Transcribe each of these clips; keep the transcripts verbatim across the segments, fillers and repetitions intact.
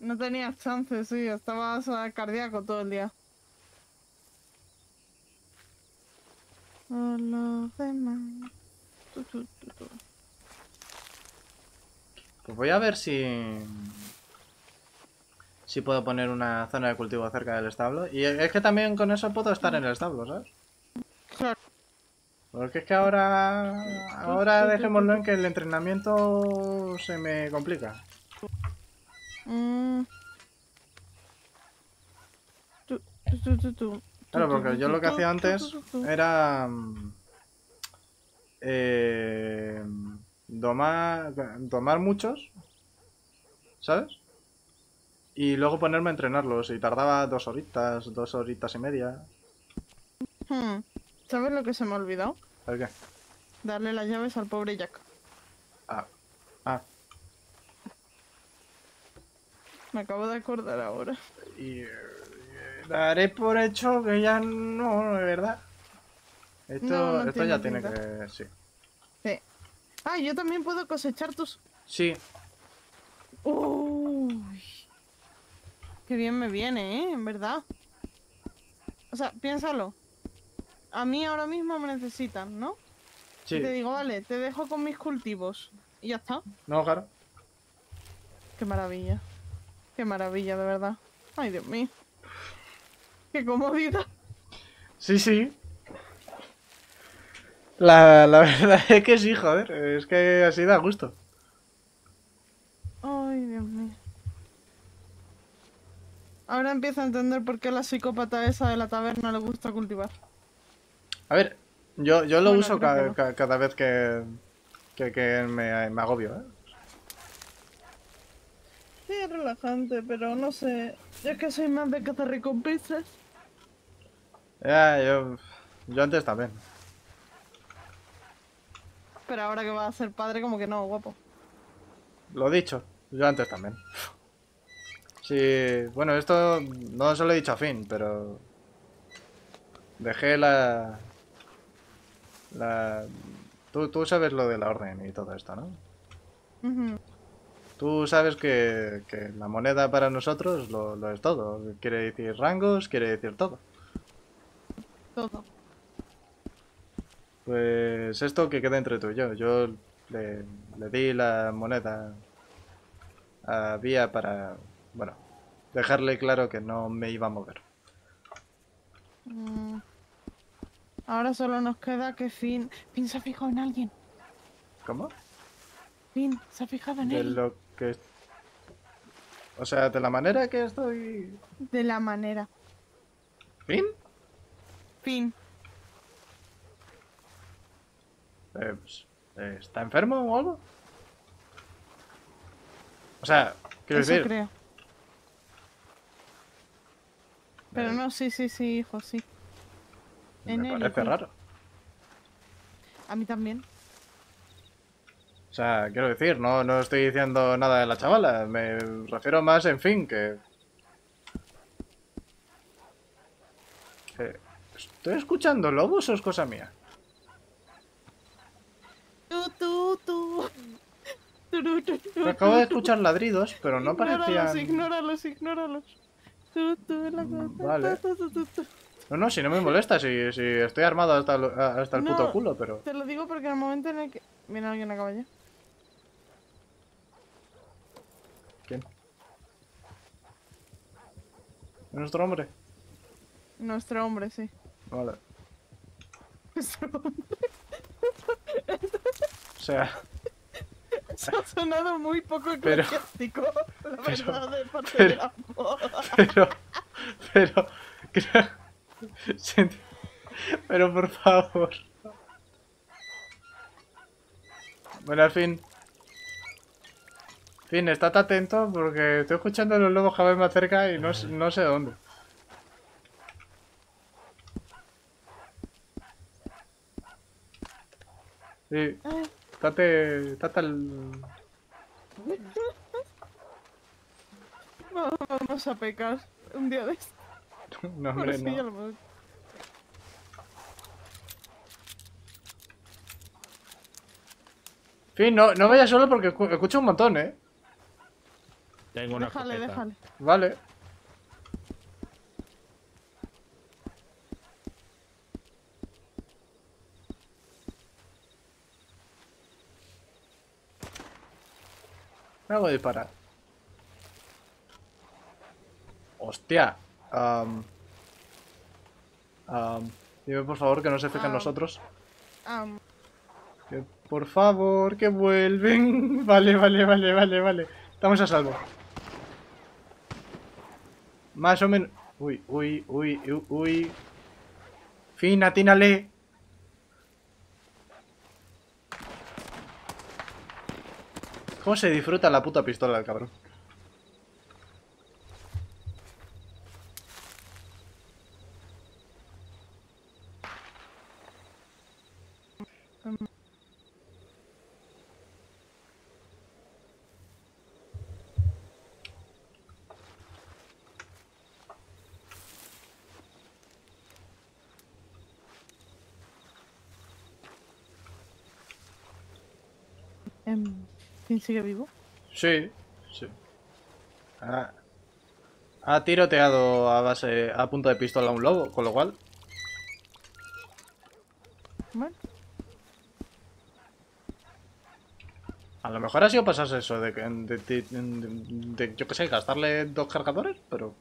No tenías chance, sí. Estabas eh, cardíaco todo el día. A los demás. Tu, tu, tu, tu. Pues voy a ver si... Si puedo poner una zona de cultivo cerca del establo. Y es que también con eso puedo estar en el establo, ¿sabes? Claro. Porque es que ahora... Tu, Ahora tu, tu, tu, dejémoslo tu. en que el entrenamiento se me complica. Mm. Tu, tu, tu, tu, tu. Tu, Claro, tu, porque tu, yo tu, lo que tu, hacía tu, tu, antes tu, tu. era... Eh, domar, domar muchos, ¿sabes? Y luego ponerme a entrenarlos. Y tardaba dos horitas, dos horitas y media. Hmm. ¿Sabes lo que se me ha olvidado? ¿Sabes qué? Darle las llaves al pobre Jack. Ah, ah. Me acabo de acordar ahora. Y eh, daré por hecho que ya no, de verdad. No, Esto, no esto ya tiene tiene pinta. que... Sí. Sí. Ah, yo también puedo cosechar tus... Sí. Uy, qué bien me viene, ¿eh? En verdad. O sea, piénsalo. A mí ahora mismo me necesitan, ¿no? Y te Sí. digo, vale, te dejo con mis cultivos. Y ya está. No, claro. Qué maravilla. Qué maravilla, de verdad. Ay, Dios mío. Qué comodidad. Sí, sí. La, la verdad es que sí, joder. Es que así da gusto. Ay, Dios mío. Ahora empiezo a entender por qué a la psicópata esa de la taberna le gusta cultivar. A ver, yo, yo lo Bueno, uso creo que ca- no. ca- cada vez que, que, que me, me agobio, ¿eh? Sí, es relajante, pero no sé. Yo es que soy más de cazar recompensas. Ya, yo, yo antes también. Pero ahora que va a ser padre, como que no, guapo. Lo dicho, yo antes también. Sí, bueno, esto no se lo he dicho a Finn, pero dejé la... la... Tú, tú sabes lo de la orden y todo esto, ¿no? Ujú, Tú sabes que, que la moneda para nosotros lo, lo es todo. Quiere decir rangos, quiere decir todo. todo. Pues esto que queda entre tú y yo. Yo le, le di la moneda a Vía para, bueno, dejarle claro que no me iba a mover. Mm, ahora solo nos queda que Finn... Finn se ha fijado en alguien. ¿Cómo? Finn se ha fijado en De Ellie. lo que... O sea, de la manera que estoy... De la manera. ¿Fin? Finn. Eh, pues, eh, ¿está enfermo o algo? O sea, quiero Eso decir... creo. Pero eh, no, sí, sí, sí, hijo, sí. En me Ellie, parece tío. raro. A mí también. O sea, quiero decir, no, no estoy diciendo nada de la chavala. Me refiero más, en fin, que... que ¿estoy escuchando lobos o es cosa mía? Tú, tú, tú. Turu, tu, tu, Acabo de tu, tu. escuchar ladridos, pero no Ignóralos, parecían... ignóralos, ignóralos. Tú, tú, la Mm, cosa, tu, vale. tu, tu, tu, tu. No, no, si no me molesta, si, si estoy armado hasta el, hasta el puto No, culo, pero... te lo digo porque en el momento en el que... Mira, alguien acaba ya. ¿Quién? ¿Nuestro hombre? Nuestro hombre, sí. Vale. Nuestro hombre. O sea, Eso ha sonado muy poco pero, eclesiástico, la pero, verdad, de parte de pero, la boda. pero, pero, creo- senti- pero por favor. Bueno, al fin, fin, estate atento porque estoy escuchando a los lobos cada vez más cerca y no, s- no sé dónde. Sí, Ay. estate, estate al... Vamos a pecar un día de esto. No, Bueno, hombre, sí, ya no. lo hemos... Fin, no, no vayas solo porque escu- escucho un montón, ¿eh? Tengo una Déjale, escopeta. déjale. Vale. Me hago disparar. Hostia. Am, am, dime por favor que no se fijen en Am. nosotros. Ah, Que, por favor, que vuelven. Vale, vale, vale, vale, vale. Estamos a salvo. Más o menos. Uy, uy, uy, uy, uy. Fin, atínale. ¿Cómo se disfruta la puta pistola del cabrón? em, ¿quién sigue vivo? Sí, sí. Ha, ha tiroteado a base, a punta de pistola a un lobo, con lo cual. Bueno, A lo mejor ha sido pasarse eso de, que- de, de, de- de- yo qué sé, gastarle dos cargadores, pero.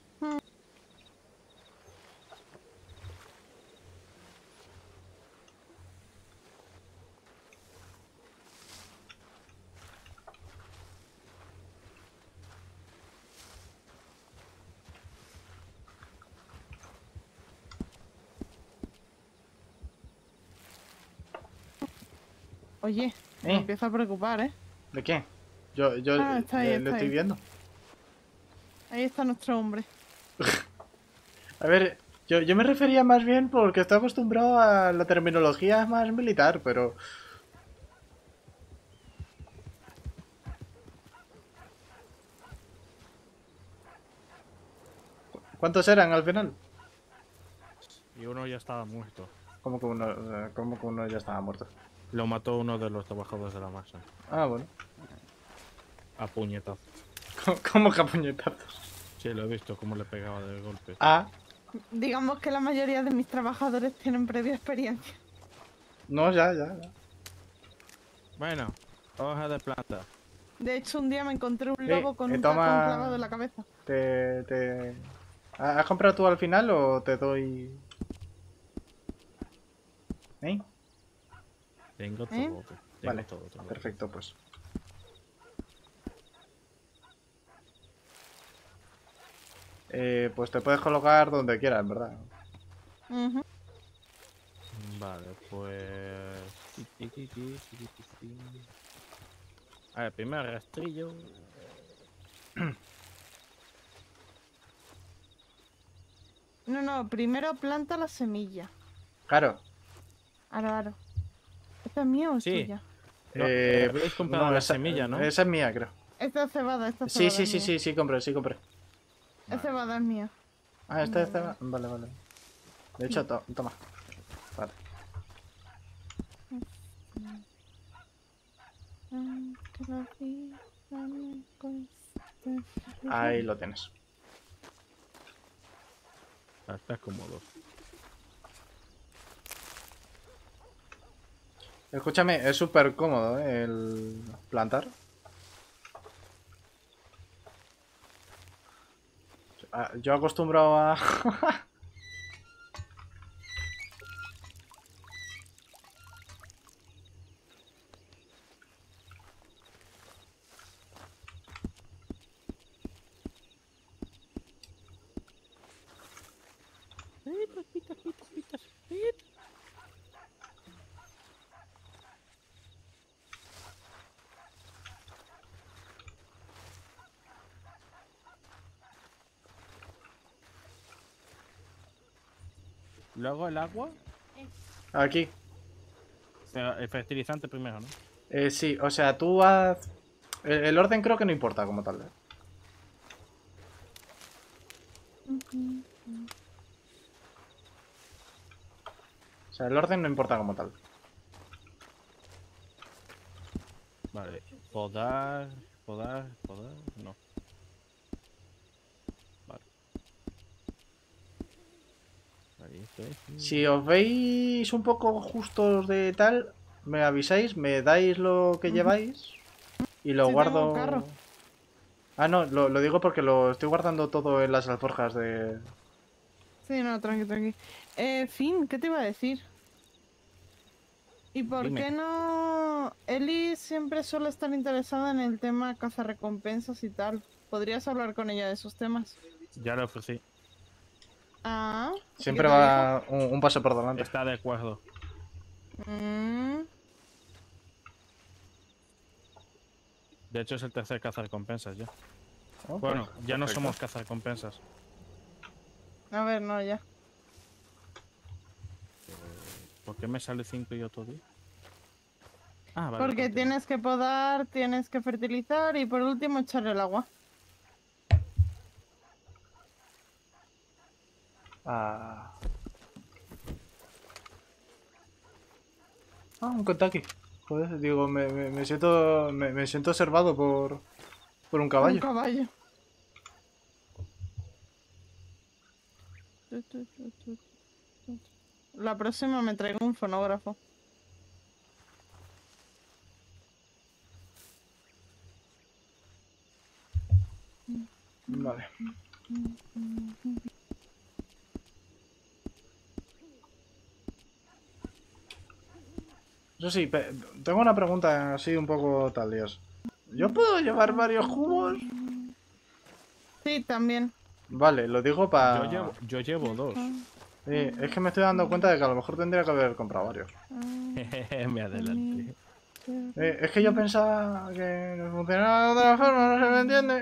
oye, me ¿Eh? empiezo a preocupar, ¿eh? ¿De qué? Yo, yo Ah, está ahí, le, le está estoy ahí. viendo. Ahí está nuestro hombre. A ver, yo, yo me refería más bien porque estoy acostumbrado a la terminología más militar, pero. ¿Cuántos eran al final? Y uno ya estaba muerto. ¿Cómo que uno, eh, cómo que uno ya estaba muerto? Lo mató uno de los trabajadores de la masa. Ah, bueno. A puñetazo. ¿Cómo, cómo que a puñetazos? Sí, lo he visto cómo le pegaba de golpe. Ah, Digamos que la mayoría de mis trabajadores tienen previa experiencia. no, ya, ya, ya. Bueno, hoja de plata. De hecho, un día me encontré un Eh, lobo con eh, un toma- tacón clavado en la cabeza. Te, te... ¿Has comprado tú al final o te doy...? ¿Eh? Tengo todo. ¿Eh? Tengo Vale, todo, tengo todo. perfecto, pues. Eh, pues te puedes colocar donde quieras, en verdad. Ujú. Vale, pues... A ver, primero rastrillo. No, no, primero planta la semilla. Claro. Aro, aro. ¿Esta es mía o es Sí. tuya? No, Eh, habéis comprado no, la esa, semilla, ¿no? esa es mía, creo. Esta es cebada, esta es Sí, cebada sí, es sí, mía. sí, sí, compré, sí, compré. Es cebada es mía. Ah, esta, Vale, esta... Vale, vale. De hecho, to- toma. Vale. Aunque la vida me cueste Ahí lo tienes. Ah, está cómodo. Escúchame, es súper cómodo, ¿eh? El plantar. Ah, yo acostumbrado a... Pitas, pitas, pitas, pitas, pitas. Luego el agua. Aquí. O sea, el fertilizante primero, ¿no? Eh, sí, o sea, tú haz... El, el orden creo que no importa como tal, ¿eh? O sea, el orden no importa como tal. Vale. Podar, podar, podar. No. especie. Si os veis un poco justos de tal, me avisáis, me dais lo que Ujú. lleváis y lo Sí, tengo guardo. un carro. Ah, no, lo, lo digo porque lo estoy guardando todo en las alforjas de. Sí, no, tranqui, tranqui. Eh, Finn, ¿qué te iba a decir? ¿Y por Dime. qué no? Eli siempre suele estar interesada en el tema cazarrecompensas y tal. ¿Podrías hablar con ella de esos temas? Ya le ofrecí. Ah, ¿y qué Siempre te dijo? va un, un paso por delante. Está de acuerdo. Mm, De hecho, es el tercer cazarrecompensas ya. Oh, Bueno, per- ya no perfecto. somos cazarrecompensas. a ver, no, ya. ¿Por qué me sale cinco y otro diez? Ah, vale. Porque continúa. tienes que podar, tienes que fertilizar y por último echar el agua. Ah, ah, un Kentucky. Joder, digo, me, me- me siento me, me siento observado por, por un Un caballo. caballo. Tu, tu, tu, tu, tu. La próxima me traigo un fonógrafo. Vale. Eso sí, pe- tengo una pregunta así un poco tal, Dios. ¿Yo puedo llevar varios cubos? Sí, también. Vale, lo digo Yo para. llevo, yo llevo dos. Es que me estoy dando cuenta de que a lo mejor tendría que haber comprado varios. Me adelanté. Eh, es que yo pensaba que no funcionaba de otra forma, no se me entiende.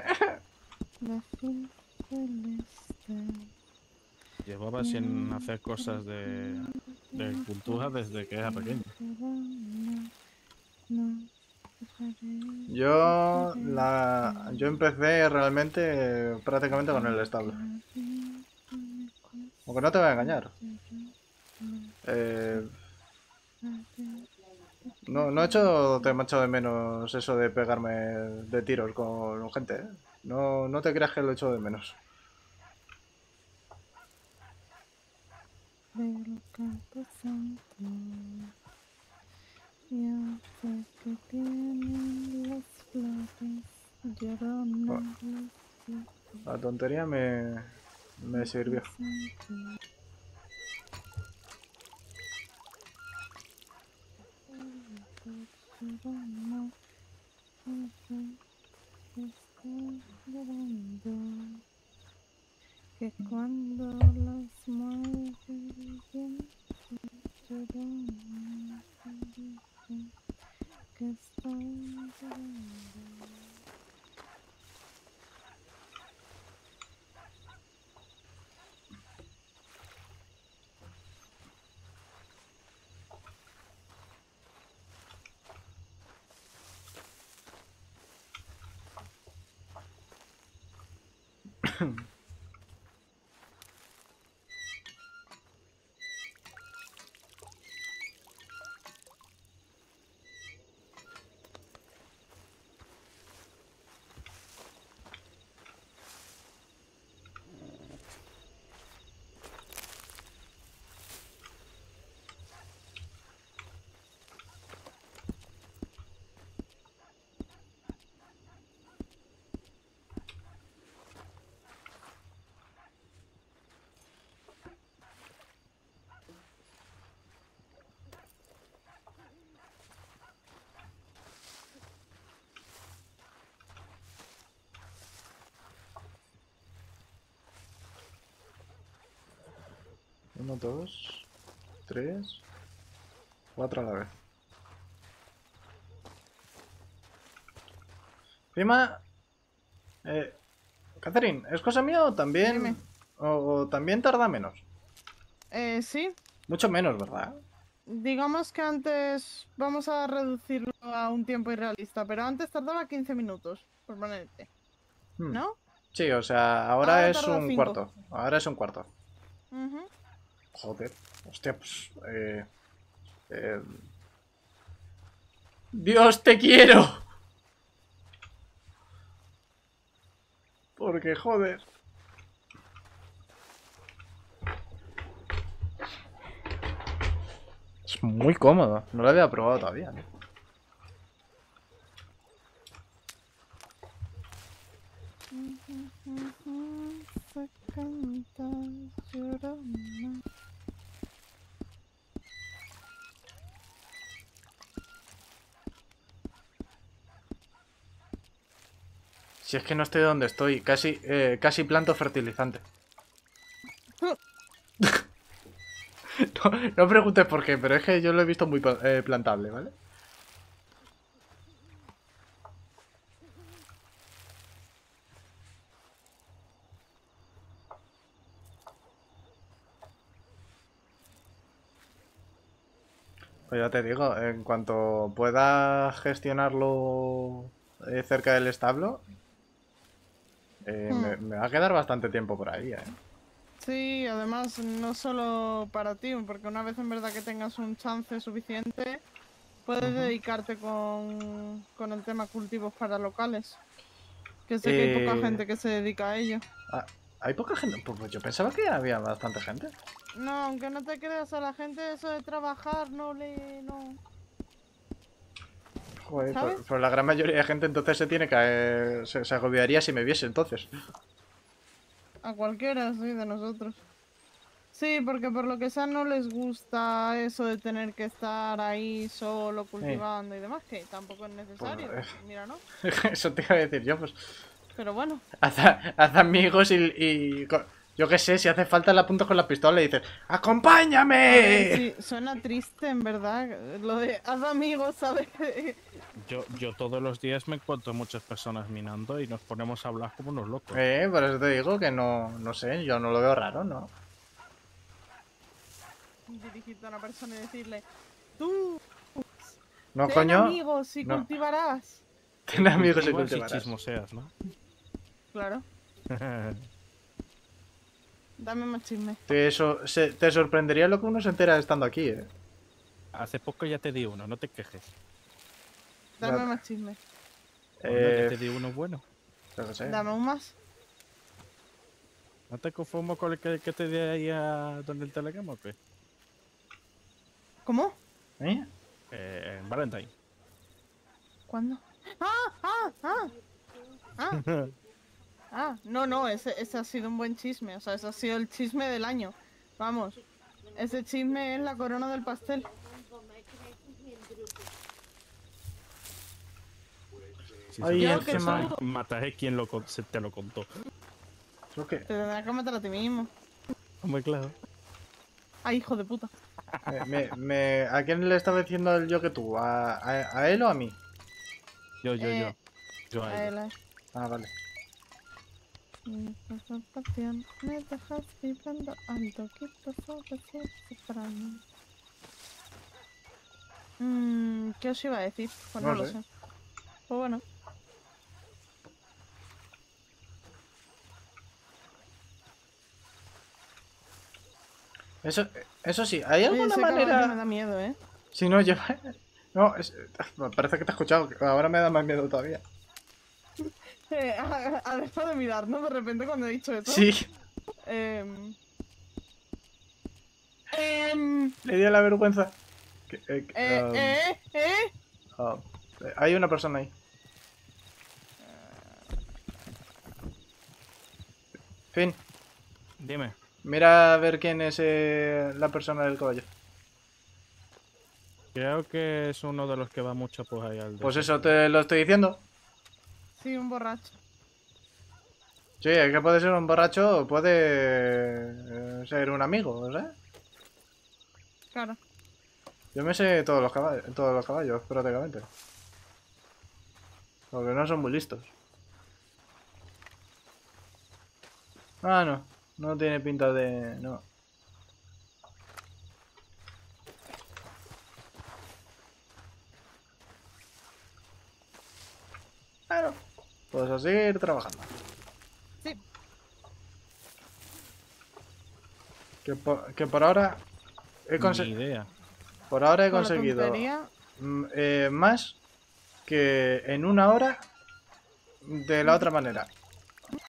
Llevaba sin hacer cosas de, de cultura desde que era pequeño. Yo la yo empecé realmente prácticamente con el estable. Aunque no te voy a engañar. Eh, no, no he hecho te macho de menos eso de pegarme de tiros con gente, ¿eh? No, no te creas que lo echo de menos. Del Camposanto. Ya sé que tienen las flores llorando Bueno, las flores la tontería me, me sirvió. santo. Llorando, está llorando. Que cuando las mueve el viento llorando, dicen que están llorando. Uno, dos, tres, cuatro a la vez. Encima, eh, Catherine, ¿es cosa mía o también, Dime. o, o también tarda menos? Eh, sí, Mucho menos, ¿verdad? digamos que antes vamos a reducirlo a un tiempo irrealista, pero antes tardaba quince minutos, por ponerte, Hmm. ¿no? Sí, o sea, ahora Ahora es tarda un cinco. cuarto. Ahora es un cuarto. Ujú. Joder. Hostia, pues... Eh, eh, ¡Dios, te quiero! Porque, joder. Es muy cómodo. No lo había probado todavía. ¿No? Se canta llorona. Si es que no estoy donde estoy. Casi, eh, casi planto fertilizante. No, no preguntes por qué, pero es que yo lo he visto muy eh, plantable, ¿vale? Pues ya te digo, en cuanto pueda gestionarlo eh, cerca del establo, eh, Hmm. me, me va a quedar bastante tiempo por ahí, ¿eh? Sí, además no solo para ti, porque una vez en verdad que tengas un chance suficiente, puedes Ujú. dedicarte con, con el tema cultivos para locales. Que sé que hay poca Eh, gente que se dedica a ello. ah, ¿hay poca gente? Pues pues yo pensaba que había bastante gente. No, aunque no te creas, a la gente eso de trabajar no le... no... Joder, ¿Sabes? por, por la gran mayoría de gente entonces se tiene que... eh, se, se agobiaría si me viese entonces. A cualquiera, sí, de nosotros. Sí, porque por lo que sea no les gusta eso de tener que estar ahí solo Eh, cultivando y demás, que tampoco es pues, necesario. eh, Mira, ¿no? eso te iba a decir yo, pues... Pero bueno. Haz, haz amigos y, y co- yo qué sé, si hace falta le apuntas con la pistola y dices A ver, ¡acompáñame! sí, suena triste en verdad. Lo de haz amigos, ¿sabes? Yo, yo todos los días me encuentro muchas personas minando y nos ponemos a hablar como unos locos. Eh, por eso te digo que no, no sé, yo no lo veo raro, ¿no? Dirigirte a una persona y decirle, tú, No, ten coño, amigos y no. cultivarás. Ten amigos y Cultivas y cultivarás. chismoseas, ¿no? Claro, dame más chisme. Te, so- se- te sorprendería lo que uno se entera estando aquí, eh. Hace poco ya te di uno, no te quejes. Dame Ya- más chisme. Bueno, ya Eh, te di uno bueno. yo qué sé. Dame un más. ¿No te conformo con el que, que te di ahí a donde el telegrama o qué? ¿Cómo? ¿Eh? Eh, en Valentine. ¿Cuándo? ¡Ah! ¡Ah! ¡Ah! ¡Ah! Ah, no, no, ese, ese ha sido un buen chisme. O sea, ese ha sido el chisme del año. Vamos, ese chisme es la corona del pastel. Si Ay, se lo encima- contas, mataré quien lo, con- se te lo contó. Creo que Te tendrás que matar a ti mismo. Hombre, claro. Ay, hijo de puta. me, me- me- ¿a quién le estaba diciendo el yo que tú? ¿A, a, a él o a mí? Yo, yo, Eh, yo. Yo a A ella. él, a él. Ah, vale. Mi preocupación me dejas vibrando alto, quito sobre separando. Mmm, ¿qué os iba a decir? Pues no, No lo sé. sé. Pues bueno. Eso, eso sí, ¿hay Oye, alguna ese caballo me da manera...? miedo, ¿eh? Si no lleva... No, es... me parece que te he escuchado. Ahora me da más miedo todavía. Eh, ha, ha dejado de mirar, ¿no? De repente cuando he dicho eso. Sí, Em, em, le di a la vergüenza. Que- eh, eh, um, eh, eh. ah, hay una persona ahí. Fin, Dime. mira a ver quién es eh, la persona del caballo. Creo que es uno de los que va mucho pues ahí al Pues desierto. eso te lo estoy diciendo. Sí, un borracho. Sí, es que puede ser un borracho o puede eh, ser un amigo, ¿sabes? Claro. Yo me sé todos los caballos, todos los caballos prácticamente. Porque no son muy listos. Ah, no. No tiene pinta de... no. Claro. Pues a seguir trabajando. Sí. Que por, que por ahora he Ni conseguido... idea. Por ahora he Con la conseguido tontería. mm, eh, más que en una hora de la otra manera.